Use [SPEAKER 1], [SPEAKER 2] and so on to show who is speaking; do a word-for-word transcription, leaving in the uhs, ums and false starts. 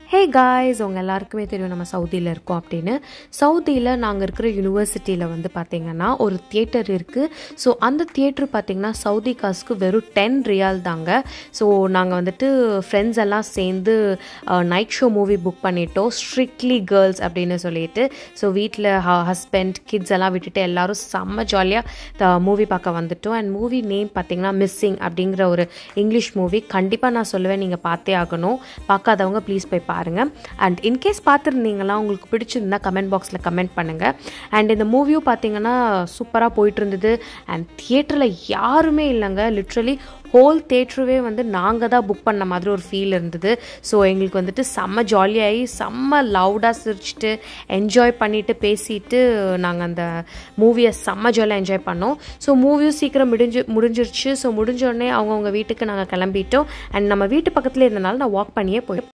[SPEAKER 1] Hey guys, உங்க எல்லாருக்குமே தெரியும் நம்ம சவுதியில இருக்கோம் அப்படினு. சவுதியில நாங்க இருக்கிற யுனிவர்சிட்டில வந்து பாத்தீங்கன்னா ஒரு தியேட்டர் இருக்கு. சோ அந்த தியேட்டர் பாத்தீங்கன்னா சவுதி காசுக்கு வெறும் ten ரியால் தாங்க. சோ நாங்க வந்துட்டு फ्रेंड्स எல்லாம் சேர்ந்து நைட் ஷோ மூவி புக் பண்ணிட்டோம். ஸ்ட்ரிக்ட்லி गर्ल्स அப்படினு சொல்லிட்டு. சோ வீட்ல ஹஸ்பண்ட் கிட்ஸ் எல்லாம் விட்டுட்டு எல்லாரும் செம்ம ஜாலியா மூவி பார்க்க வந்துட்டோம். and மூவி நேம் பாத்தீங்கன்னா மிஸ்ஸிங் அப்படிங்கற ஒரு இங்கிலீஷ் மூவி. கண்டிப்பா நான் சொல்லுவேன் நீங்க பார்த்தே ஆகணும். பார்க்காதவங்க ப்ளீஸ் போய் பாருங்க. and in case பார்த்திருந்தீங்களா உங்களுக்கு பிடிச்சிருந்தா கமெண்ட் பாக்ஸ்ல கமெண்ட் பண்ணுங்க. and இந்த மூவியும் பாத்தீங்கன்னா சூப்பரா போயிட்டு இருந்தது. and தியேட்டர்ல யாருமே இல்லங்க. லிட்டரலி ஹோல் தியேட்டரவே வந்து நாங்க தான் புக் பண்ண மாதிரி ஒரு ஃபீல் இருந்தது. ஸோ எங்களுக்கு வந்துட்டு செம்ம ஜாலியாகி செம்ம லவுடாக சிரிச்சுட்டு என்ஜாய் பண்ணிட்டு பேசிட்டு நாங்கள் அந்த மூவியை செம்ம ஜாலியாக என்ஜாய் பண்ணோம். ஸோ மூவியும் சீக்கிரம் முடிஞ்சு முடிஞ்சிருச்சு. ஸோ முடிஞ்சோடனே அவங்கவுங்க வீட்டுக்கு நாங்கள் கிளம்பிட்டோம். அண்ட் நம்ம வீட்டு பக்கத்தில் இருந்தனால நான் வாக் பண்ணியே போய்